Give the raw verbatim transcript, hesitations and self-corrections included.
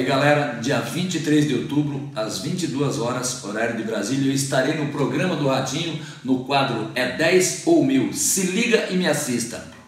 Aí galera, dia vinte e três de outubro, às vinte e duas horas, horário de Brasília, eu estarei no programa do Ratinho, no quadro É dez ou Mil. Se liga e me assista.